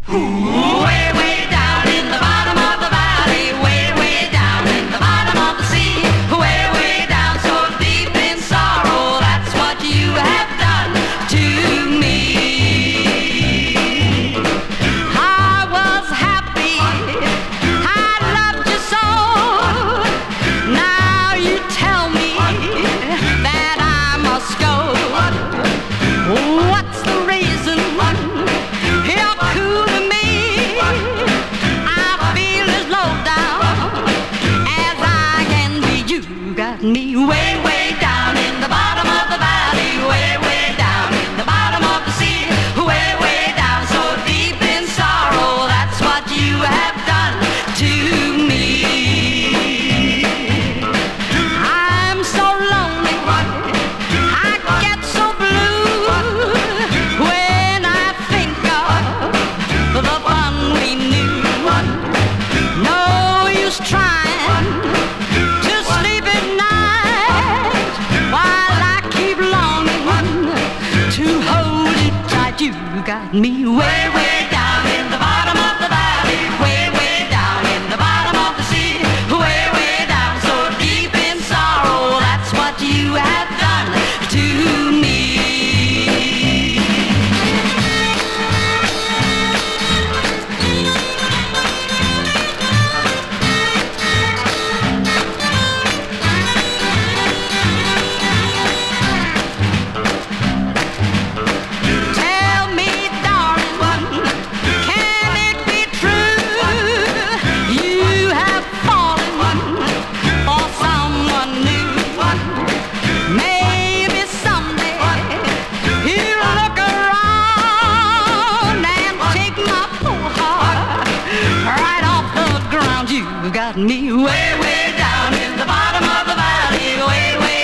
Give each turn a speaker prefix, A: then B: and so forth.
A: Way, way down in the bottom of the valley, way, way down in the bottom of the sea, way, way down so deep in sorrow, that's what you have done to me. I was happy, I loved you so, now you tell me that I must go. What's the reason? You're cool to me. I feel as low down as I can be. You got me way, way down in the bottom of the valley, way, way down in the bottom of the sea, way, way down so deep in sorrow, that's what you have done to me. I'm so lonely, I get so blue when I think of the fun we knew. No use trying to sleep at night while I keep longing to hold you tight. You got me way, way down in the bottom of the valley, way, way down in the bottom of the sea, way, way down so deep in sorrow, that's what you have done to me. Tell me, darling, can it be true? You have fallen for someone new. Maybe someday you'll look around and take my poor heart right off the ground. You got me way, way down in the bottom of the valley, way, way